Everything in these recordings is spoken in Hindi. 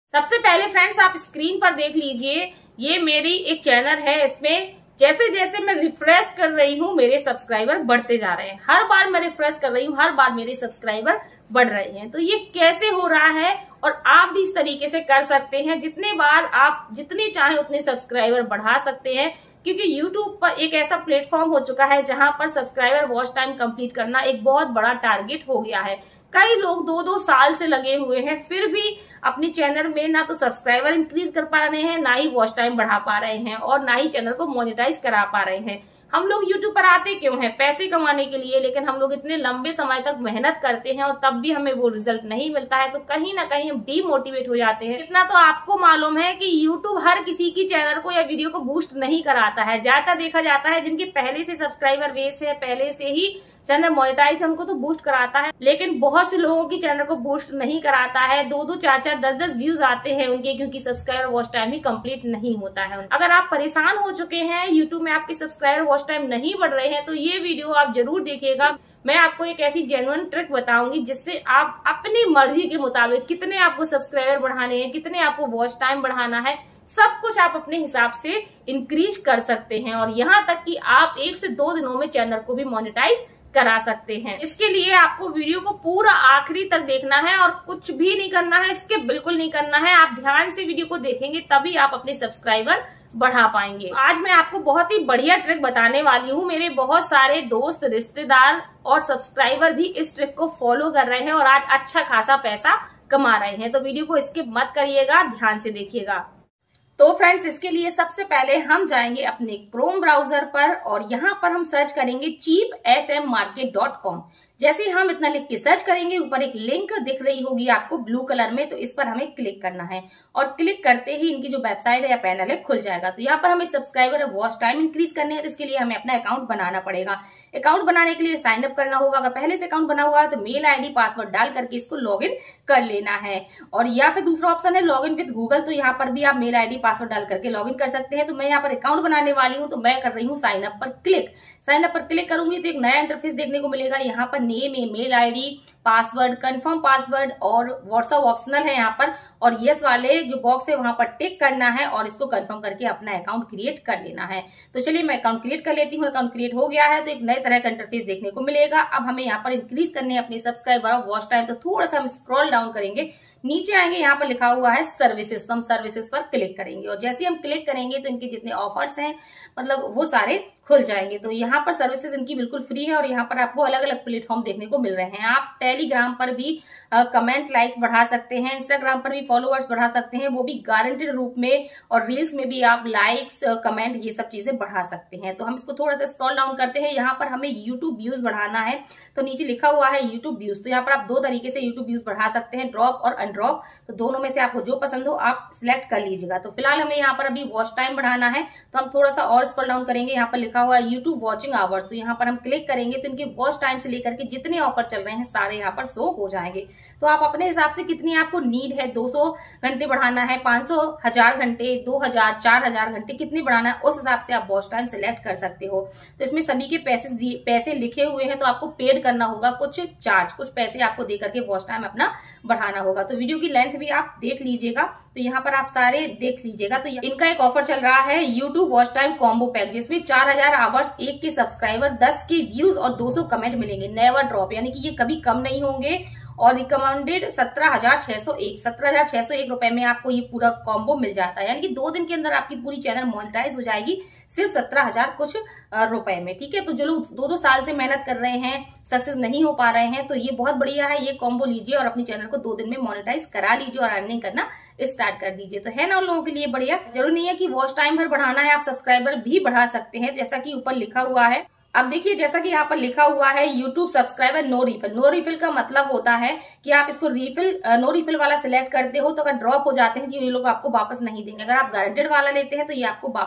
सबसे पहले फ्रेंड्स आप स्क्रीन पर देख लीजिए, ये मेरी एक चैनल है। इसमें जैसे जैसे मैं रिफ्रेश कर रही हूँ मेरे सब्सक्राइबर बढ़ते जा रहे हैं। हर बार मैं रिफ्रेश कर रही हूँ, हर बार मेरे सब्सक्राइबर बढ़ रहे हैं। तो ये कैसे हो रहा है और आप भी इस तरीके से कर सकते हैं। जितने बार आप जितने चाहे उतने सब्सक्राइबर बढ़ा सकते हैं, क्योंकि YouTube पर एक ऐसा प्लेटफॉर्म हो चुका है जहां पर सब्सक्राइबर वॉच टाइम कंप्लीट करना एक बहुत बड़ा टारगेट हो गया है। कई लोग 2-2 साल से लगे हुए हैं, फिर भी अपने चैनल में ना तो सब्सक्राइबर इंक्रीज कर पा रहे हैं, ना ही वॉच टाइम बढ़ा पा रहे हैं और ना ही चैनल को मोनेटाइज करा पा रहे हैं। हम लोग YouTube पर आते क्यों हैं? पैसे कमाने के लिए, लेकिन हम लोग इतने लंबे समय तक मेहनत करते हैं और तब भी हमें वो रिजल्ट नहीं मिलता है, तो कहीं ना कहीं हम डीमोटिवेट हो जाते हैं। इतना तो आपको मालूम है कि YouTube हर किसी की चैनल को या वीडियो को बूस्ट नहीं कराता है। ज्यादातर देखा जाता है जिनके पहले से सब्सक्राइबर बेस है, पहले से ही चैनल मोनेटाइज है, उनको तो बूस्ट कराता है। लेकिन बहुत से लोगों की चैनल को बूस्ट नहीं कराता है। 2-2, 4-4, 10-10 व्यूज आते हैं उनके, क्योंकि सब्सक्राइबर वॉच टाइम ही कंप्लीट नहीं होता है। अगर आप परेशान हो चुके हैं, यूट्यूब में आपके सब्सक्राइबर वॉच टाइम नहीं बढ़ रहे हैं, तो ये वीडियो आप जरूर देखिएगा। मैं आपको एक ऐसी जेन्युइन ट्रिक बताऊंगी जिससे आप अपनी मर्जी के मुताबिक कितने आपको सब्सक्राइबर बढ़ाने हैं, कितने आपको वॉच टाइम बढ़ाना है, सब कुछ आप अपने हिसाब से इंक्रीज कर सकते हैं। और यहाँ तक कि आप 1 से 2 दिनों में चैनल को भी मोनेटाइज करा सकते हैं। इसके लिए आपको वीडियो को पूरा आखिरी तक देखना है और कुछ भी नहीं करना है, इसके बिल्कुल नहीं करना है। आप ध्यान से वीडियो को देखेंगे तभी आप अपने सब्सक्राइबर बढ़ा पाएंगे। आज मैं आपको बहुत ही बढ़िया ट्रिक बताने वाली हूँ। मेरे बहुत सारे दोस्त, रिश्तेदार और सब्सक्राइबर भी इस ट्रिक को फॉलो कर रहे हैं और आज अच्छा खासा पैसा कमा रहे हैं। तो वीडियो को स्किप मत करिएगा, ध्यान से देखिएगा। तो फ्रेंड्स, इसके लिए सबसे पहले हम जाएंगे अपने क्रोम ब्राउजर पर और यहाँ पर हम सर्च करेंगे cheapsmmarket.com। जैसे ही हम इतना लिख के सर्च करेंगे, ऊपर एक लिंक दिख रही होगी आपको ब्लू कलर में, तो इस पर हमें क्लिक करना है और क्लिक करते ही इनकी जो वेबसाइट है या पैनल है खुल जाएगा। तो यहाँ पर हमें सब्सक्राइबर वॉच टाइम इंक्रीज करने हैं, तो इसके लिए हमें अपना अकाउंट बनाना पड़ेगा। अकाउंट बनाने के लिए साइन अप करना होगा। अगर पहले से अकाउंट बना हुआ है तो मेल आईडी पासवर्ड डाल करके इसको लॉगिन कर लेना है। और या फिर दूसरा ऑप्शन है लॉगिन विद गूगल, तो यहाँ पर भी आप मेल आईडी पासवर्ड डाल करके लॉगिन कर सकते हैं। तो मैं यहाँ पर अकाउंट बनाने वाली हूँ, तो मैं कर रही हूँ साइन अप पर क्लिक। साइन अप पर क्लिक करूंगी तो एक नया इंटरफेस देखने को मिलेगा। यहाँ पर name, email ID, password, confirm password और व्हाट्सएप ऑप्शनल है यहाँ पर। और यस वाले जो बॉक्स है वहां पर टिक करना है और इसको कंफर्म करके अपना अकाउंट क्रिएट कर लेना है। तो चलिए मैं अकाउंट क्रिएट कर लेती हूँ। अकाउंट क्रिएट हो गया है तो एक नए तरह का इंटरफेस देखने को मिलेगा। अब हमें यहाँ पर इंक्रीज करने हैं अपने सब्सक्राइबर और वॉच टाइम, तो थोड़ा सा हम स्क्रॉल डाउन करेंगे, नीचे आएंगे, यहाँ पर लिखा हुआ है सर्विसेज, तो हम सर्विसेज पर क्लिक करेंगे। और जैसे हम क्लिक करेंगे तो इनके जितने ऑफर्स हैं मतलब वो सारे खुल जाएंगे। तो यहाँ पर सर्विसेज इनकी बिल्कुल फ्री है और यहाँ पर आपको अलग अलग प्लेटफॉर्म देखने को मिल रहे हैं। आप टेलीग्राम पर भी कमेंट लाइक्स बढ़ा सकते हैं, इंस्टाग्राम पर भी फॉलोअर्स बढ़ा सकते हैं, वो भी गारंटेड रूप में। और रील्स में भी आप लाइक्स, कमेंट, ये सब चीजें बढ़ा सकते हैं। तो हम इसको थोड़ा सा स्क्रॉल डाउन करते हैं। यहाँ पर हमें यूट्यूब व्यूज बढ़ाना है, तो नीचे लिखा हुआ है यूट्यूब व्यूज। तो यहाँ पर आप 2 तरीके से यूट्यूब व्यूज बढ़ा सकते हैं, ड्रॉप और अनड्रॉप। तो दोनों में से आपको जो पसंद हो आप सिलेक्ट कर लीजिएगा। तो फिलहाल हमें यहाँ पर अभी वॉच टाइम बढ़ाना है, तो हम थोड़ा सा और स्क्रॉल डाउन करेंगे। यहाँ पर लिखा हुआ है यूट्यूब वॉचिंग आवर्स, तो यहाँ पर हम क्लिक करेंगे तो इनके वॉच टाइम से लेकर के जितने ऑफर चल रहे हैं सारे यहाँ पर शो हो जाएंगे। तो आप अपने हिसाब से कितनी आपको नीड है, 200 घंटे बढ़ाना है, 500, 1000 घंटे, 2000, 4000 घंटे, कितनी बढ़ाना है, उस हिसाब से आप वॉच टाइम सिलेक्ट कर सकते हो। तो इसमें सभी के पैसे लिखे हुए हैं, तो आपको पेड करना होगा कुछ पैसे आपको दे करके वॉच टाइम अपना बढ़ाना होगा। तो वीडियो की लेंथ भी आप देख लीजिएगा, तो यहाँ पर आप सारे देख लीजिएगा। तो इनका एक ऑफर चल रहा है YouTube watch time combo pack, जिसमें 4000 आवर्स, 1 के सब्सक्राइबर, 10 के व्यूज और 200 कमेंट मिलेंगे, नेवर ड्रॉप, यानी कि ये कभी कम नहीं होंगे। और रिकमेंडेड 17,601 रुपए में आपको ये पूरा कॉम्बो मिल जाता है, यानी कि 2 दिन के अंदर आपकी पूरी चैनल मोनेटाइज हो जाएगी सिर्फ 17,000 कुछ रुपए में। ठीक है, तो जो लोग 2-2 साल से मेहनत कर रहे हैं, सक्सेस नहीं हो पा रहे हैं, तो ये बहुत बढ़िया है। ये कॉम्बो लीजिए और अपनी चैनल को 2 दिन में मोनेटाइज करा लीजिए और अर्निंग करना स्टार्ट कर दीजिए। तो है ना उन लोगों के लिए बढ़िया। जरूरी नहीं है कि वॉच टाइम भर बढ़ाना है, आप सब्सक्राइबर भी बढ़ा सकते हैं, जैसा कि ऊपर लिखा हुआ है। अब देखिए, जैसा कि यहाँ पर लिखा हुआ है YouTube subscriber no refill. No refill का मतलब होता है कि आप इसको नो रिफिल वाला सिलेक्ट करते हो तो अगर ड्रॉप हो जाते हैं तो ये लोग आपको वापस नहीं देंगे। अगर आप गारंटेड वाला लेते हैं तो ये आपको वापस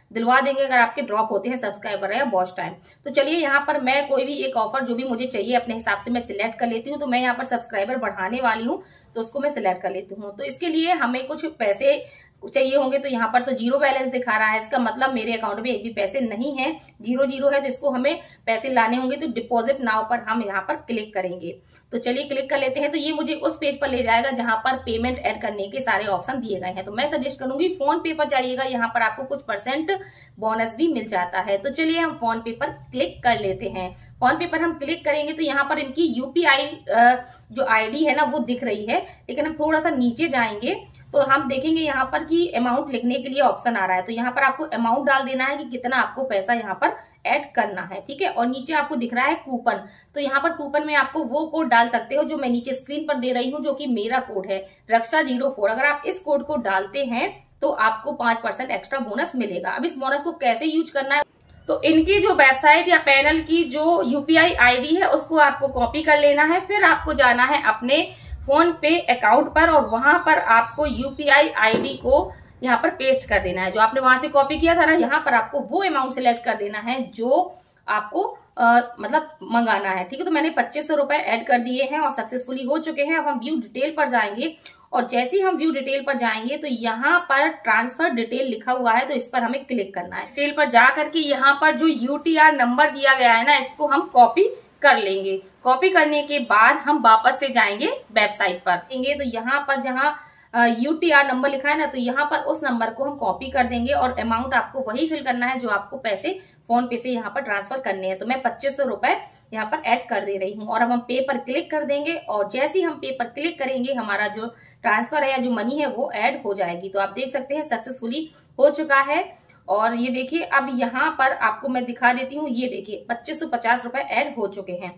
दिलवा देंगे अगर आपके ड्रॉप होते हैं सब्सक्राइबर या वॉच टाइम। तो चलिए यहाँ पर मैं कोई भी एक ऑफर जो भी मुझे चाहिए अपने हिसाब से मैं सिलेक्ट कर लेती हूँ। तो मैं यहाँ पर सब्सक्राइबर बढ़ाने वाली हूँ, तो उसको मैं सिलेक्ट कर लेती हूँ। तो इसके लिए हमें कुछ पैसे चाहिए होंगे। तो यहाँ पर तो 0 बैलेंस दिखा रहा है, इसका मतलब मेरे अकाउंट में एक भी पैसे नहीं है, 0 है। तो इसको हमें पैसे लाने होंगे। तो डिपॉजिट नाउ पर हम यहाँ पर क्लिक करेंगे। तो चलिए क्लिक कर लेते हैं। तो ये मुझे उस पेज पर ले जाएगा जहां पर पेमेंट ऐड करने के सारे ऑप्शन दिए गए हैं। तो मैं सजेस्ट करूंगी फोन पे पर जाइएगा, यहाँ पर आपको कुछ % बोनस भी मिल जाता है। तो चलिए हम फोन पे पर क्लिक कर लेते हैं। फोन पे पर हम क्लिक करेंगे तो यहाँ पर इनकी यूपीआई जो आईडी है ना वो दिख रही है, लेकिन हम थोड़ा सा नीचे जाएंगे तो हम देखेंगे यहाँ पर कि अमाउंट लिखने के लिए ऑप्शन आ रहा है। तो यहाँ पर आपको अमाउंट डाल देना है कि कितना आपको पैसा यहाँ पर ऐड करना है, ठीक है। और नीचे आपको दिख रहा है कूपन। तो यहाँ पर कूपन में आपको वो कोड डाल सकते हो जो मैं नीचे स्क्रीन पर दे रही हूँ, जो कि मेरा कोड है रक्षा04। अगर आप इस कोड को डालते हैं तो आपको 5% एक्स्ट्रा बोनस मिलेगा। अब इस बोनस को कैसे यूज करना है, तो इनकी जो वेबसाइट या पैनल की जो यूपीआई आईडी है उसको आपको कॉपी कर लेना है। फिर आपको जाना है अपने फोन पे अकाउंट पर और वहां पर आपको यूपीआई आईडी को यहाँ पर पेस्ट कर देना है। जो आपने वहां से कॉपी किया था ना, यहाँ पर आपको वो अमाउंट सिलेक्ट कर देना है जो आपको मतलब मंगाना है, ठीक है। तो मैंने 2500 रुपए ऐड कर दिए हैं और सक्सेसफुली हो चुके हैं। अब हम व्यू डिटेल पर जाएंगे और जैसे ही हम व्यू डिटेल पर जाएंगे तो यहाँ पर ट्रांसफर डिटेल लिखा हुआ है, तो इस पर हमें क्लिक करना है। डिटेल पर जा करके यहाँ पर जो यूटीआर नंबर दिया गया है ना, इसको हम कॉपी कर लेंगे। कॉपी करने के बाद हम वापस से जाएंगे वेबसाइट पर। तो यहाँ पर जहाँ यूटीआर नंबर लिखा है ना, तो यहाँ पर उस नंबर को हम कॉपी कर देंगे और अमाउंट आपको वही फिल करना है जो आपको पैसे फोन पे से यहाँ पर ट्रांसफर करने हैं। तो मैं 2500 रुपए यहाँ पर ऐड कर दे रही हूँ और अब हम पे पर क्लिक कर देंगे और जैसे ही हम पे पर क्लिक करेंगे हमारा जो ट्रांसफर है या जो मनी है वो ऐड हो जाएगी। तो आप देख सकते हैं सक्सेसफुली हो चुका है। और ये देखिए अब यहाँ पर आपको मैं दिखा देती हूँ, ये देखिए 2550 रुपए ऐड हो चुके हैं।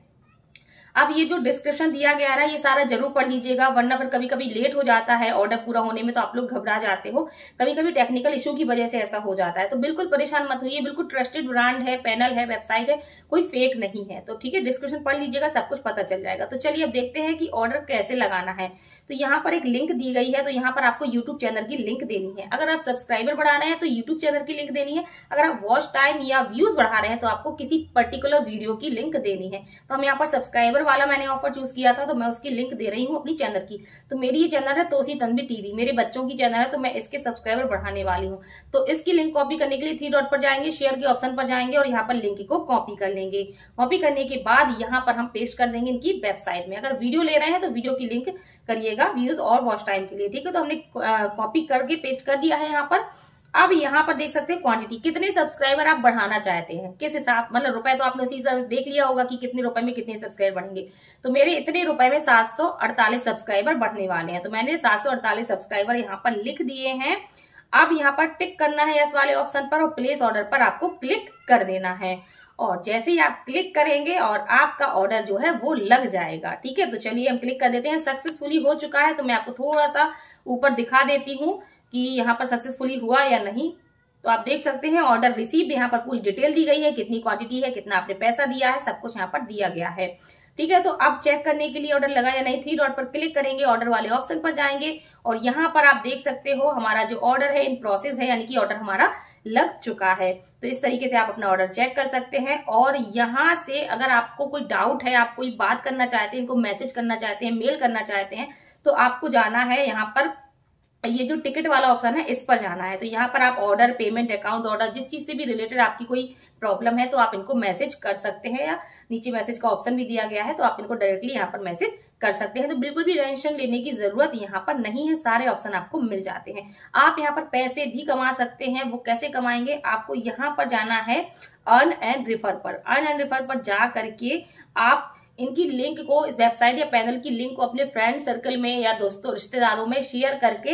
अब ये जो डिस्क्रिप्शन दिया गया है ना, ये सारा जरूर पढ़ लीजिएगा, वरना फिर कभी कभी लेट हो जाता है ऑर्डर पूरा होने में तो आप लोग घबरा जाते हो। कभी कभी टेक्निकल इश्यू की वजह से ऐसा हो जाता है, तो बिल्कुल परेशान मत होइए। बिल्कुल ट्रस्टेड ब्रांड है, पैनल है, वेबसाइट है, कोई फेक नहीं है। तो ठीक है, डिस्क्रिप्शन पढ़ लीजिएगा, सब कुछ पता चल जाएगा। तो चलिए अब देखते हैं कि ऑर्डर कैसे लगाना है। तो यहाँ पर एक लिंक दी गई है, तो यहाँ पर आपको यूट्यूब चैनल की लिंक देनी है। अगर आप सब्सक्राइबर बढ़ा रहे हैं तो यूट्यूब चैनल की लिंक देनी है। अगर आप वॉच टाइम या व्यूज बढ़ा रहे हैं तो आपको किसी पर्टिकुलर वीडियो की लिंक देनी है। तो हम यहाँ पर सब्सक्राइबर वाला मैंने ऑफर चूज किया था, तो मैं उसकी लिंक दे रही हूँ अपनी चैनल की। तो मेरी ये चैनल है तोसी तन्वी टीवी, मेरे बच्चों की चैनल है, तो मैं इसके सब्सक्राइबर बढ़ाने वाली हूँ। तो इसकी लिंक कॉपी करने के लिए 3 डॉट पर जाएंगे, शेयर के ऑप्शन पर जाएंगे और यहाँ पर लिंक को कॉपी कर लेंगे। कॉपी करने के बाद यहाँ पर हम पेस्ट कर देंगे इनकी वेबसाइट में। अगर वीडियो ले रहे हैं तो वीडियो की लिंक करिएगा व्यूज और वॉच टाइम के लिए, ठीक है। तो हमने कॉपी करके पेस्ट कर दिया है यहाँ पर। अब यहाँ पर देख सकते हैं क्वांटिटी, कितने सब्सक्राइबर आप बढ़ाना चाहते हैं, किस हिसाब, मतलब रुपए तो आपने उसी हिसाब देख लिया होगा कि कितने रुपए में कितने सब्सक्राइबर बढ़ेंगे। तो मेरे इतने रुपए में 748 सब्सक्राइबर बढ़ने वाले हैं। तो मैंने 748 सब्सक्राइबर यहाँ पर लिख दिए हैं। अब यहाँ पर टिक करना है यस वाले ऑप्शन पर और प्लेस ऑर्डर पर आपको क्लिक कर देना है। और जैसे ही आप क्लिक करेंगे और आपका ऑर्डर जो है वो लग जाएगा, ठीक है। तो चलिए हम क्लिक कर देते हैं। सक्सेसफुली हो चुका है। तो मैं आपको थोड़ा सा ऊपर दिखा देती हूँ कि यहाँ पर सक्सेसफुली हुआ या नहीं। तो आप देख सकते हैं ऑर्डर रिसीव्ड, यहाँ पर पूरी डिटेल दी गई है, कितनी क्वांटिटी है, कितना आपने पैसा दिया है, सब कुछ यहाँ पर दिया गया है, ठीक है। तो अब चेक करने के लिए ऑर्डर लगा या नहीं, 3 डॉट पर क्लिक करेंगे, ऑर्डर वाले ऑप्शन पर जाएंगे और यहाँ पर आप देख सकते हो हमारा जो ऑर्डर है इन प्रोसेस है, यानी कि ऑर्डर हमारा लग चुका है। तो इस तरीके से आप अपना ऑर्डर चेक कर सकते हैं। और यहाँ से अगर आपको कोई डाउट है, आप कोई बात करना चाहते हैं, इनको मैसेज करना चाहते हैं, मेल करना चाहते हैं, तो आपको जाना है यहाँ पर, ये जो टिकट वाला ऑप्शन है इस पर जाना है। तो यहाँ पर आप ऑर्डर, पेमेंट, अकाउंट ऑर्डर, जिस चीज से भी रिलेटेड आपकी कोई प्रॉब्लम है तो आप इनको मैसेज कर सकते हैं, या नीचे मैसेज का ऑप्शन भी दिया गया है तो आप इनको डायरेक्टली यहाँ पर मैसेज कर सकते हैं। तो बिल्कुल भी टेंशन लेने की जरूरत यहाँ पर नहीं है, सारे ऑप्शन आपको मिल जाते हैं। आप यहाँ पर पैसे भी कमा सकते हैं। वो कैसे कमाएंगे, आपको यहाँ पर जाना है अर्न एंड रिफर पर। अर्न एंड रिफर पर जा करके आप इनकी लिंक को, इस वेबसाइट या पैनल की लिंक को अपने फ्रेंड सर्कल में या दोस्तों रिश्तेदारों में शेयर करके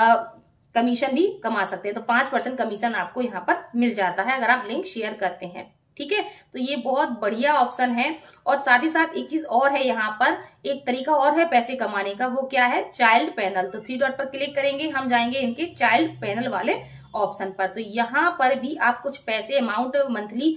कमीशन भी कमा सकते हैं। तो 5% कमीशन आपको यहाँ पर मिल जाता है अगर आप लिंक शेयर करते हैं, ठीक है। तो ये बहुत बढ़िया ऑप्शन है। और साथ ही साथ एक चीज और है, यहाँ पर एक तरीका और है पैसे कमाने का, वो क्या है, चाइल्ड पैनल। तो 3 डॉट पर क्लिक करेंगे, हम जाएंगे इनके चाइल्ड पैनल वाले ऑप्शन पर। तो यहाँ पर भी आप कुछ पैसे अमाउंट मंथली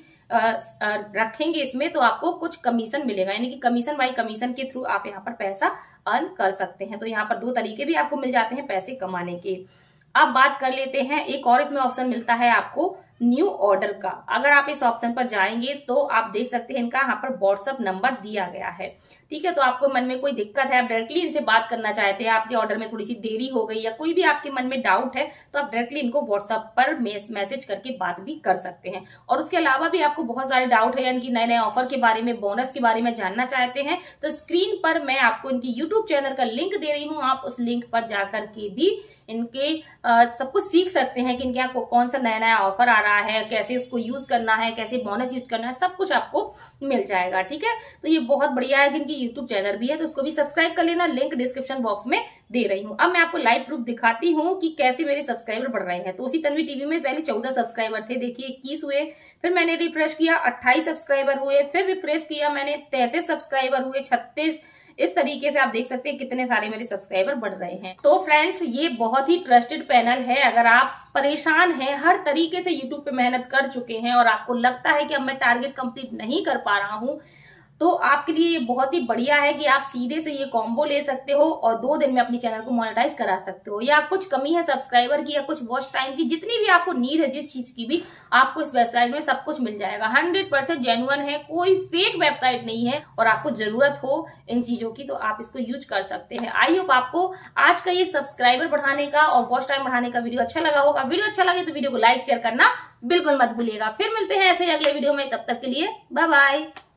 रखेंगे इसमें तो आपको कुछ कमीशन मिलेगा, यानी कि कमीशन बाई कमीशन के थ्रू आप यहाँ पर पैसा अर्न कर सकते हैं। तो यहाँ पर 2 तरीके भी आपको मिल जाते हैं पैसे कमाने के। अब बात कर लेते हैं, एक और इसमें ऑप्शन मिलता है आपको न्यू ऑर्डर का। अगर आप इस ऑप्शन पर जाएंगे तो आप देख सकते हैं इनका यहाँ पर व्हाट्सअप नंबर दिया गया है। ठीक है, तो आपको मन में कोई दिक्कत है, आप डायरेक्टली इनसे बात करना चाहते हैं, आपके ऑर्डर में थोड़ी सी देरी हो गई या कोई भी आपके मन में डाउट है, तो आप डायरेक्टली इनको व्हाट्सअप पर मैसेज करके बात भी कर सकते हैं। और उसके अलावा भी आपको बहुत सारे डाउट है, यानी कि नए नए ऑफर के बारे में, बोनस के बारे में जानना चाहते हैं, तो स्क्रीन पर मैं आपको इनकी यूट्यूब चैनल का लिंक दे रही हूँ। आप उस लिंक पर जाकर के भी इनके सब कुछ सीख सकते हैं कि इनके यहाँ कौन सा नया नया ऑफर आ रहा है, कैसे उसको यूज करना है, कैसे बोनस यूज करना है, सब कुछ आपको मिल जाएगा। ठीक है, तो ये बहुत बढ़िया है कि इनकी यूट्यूब चैनल भी है, तो उसको भी सब्सक्राइब कर लेना, लिंक डिस्क्रिप्शन बॉक्स में दे रही हूँ। अब मैं आपको लाइव प्रूफ दिखाती हूँ कि कैसे मेरे सब्सक्राइबर बढ़ रहे हैं। तो उसी तन्वी टीवी में पहले 14 सब्सक्राइबर थे, देखिए 21 हुए, फिर मैंने रिफ्रेश किया 28 सब्सक्राइबर हुए, फिर रिफ्रेश किया मैंने 33 सब्सक्राइबर हुए, 36। इस तरीके से आप देख सकते हैं कितने सारे मेरे सब्सक्राइबर बढ़ रहे हैं। तो फ्रेंड्स, ये बहुत ही ट्रस्टेड पैनल है। अगर आप परेशान हैं, हर तरीके से यूट्यूब पे मेहनत कर चुके हैं और आपको लगता है कि अब मैं टारगेट कंप्लीट नहीं कर पा रहा हूं, तो आपके लिए ये बहुत ही बढ़िया है कि आप सीधे से ये कॉम्बो ले सकते हो और 2 दिन में अपनी चैनल को मोनेटाइज करा सकते हो। या कुछ कमी है सब्सक्राइबर की या कुछ वॉच टाइम की, जितनी भी आपको नीड है, जिस चीज की भी, आपको इस वेबसाइट में सब कुछ मिल जाएगा। 100% जेन्युइन है, कोई फेक वेबसाइट नहीं है, और आपको जरूरत हो इन चीजों की तो आप इसको यूज कर सकते हैं। आई होप आपको आज का ये सब्सक्राइबर बढ़ाने का और वॉच टाइम बढ़ाने का वीडियो अच्छा लगा होगा। वीडियो अच्छा लगे तो वीडियो को लाइक शेयर करना बिल्कुल मत भूलिएगा। फिर मिलते हैं ऐसे अगले वीडियो में, तब तक के लिए बाय बाय।